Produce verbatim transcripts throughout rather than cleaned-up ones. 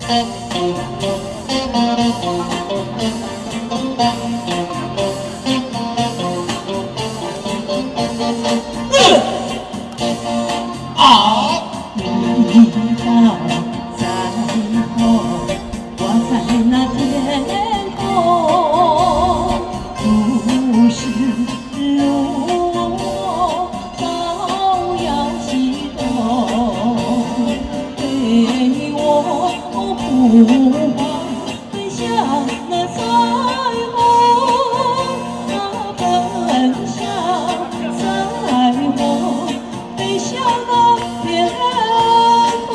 啊！ 一道彩虹挂在那天空，故事如我早要启动，陪我呼唤飞向那彩虹，啊，奔向彩虹，飞向那天空。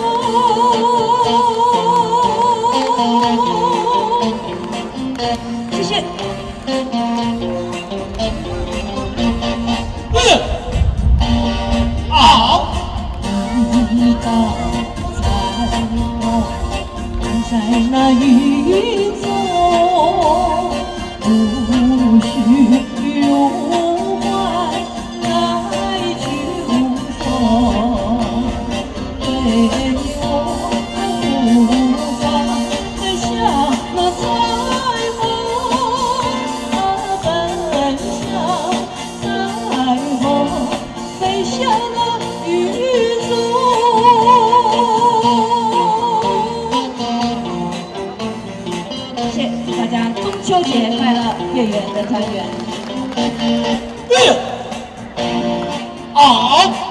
谢谢。 嗯。啊！ 一道彩虹挂在那云中，无需入怀来去无踪，陪我呼唤飞向那彩虹，啊，奔向彩虹，飞向那云中。谢谢大家，中秋节快乐，月圆的团圆。 嗯。啊！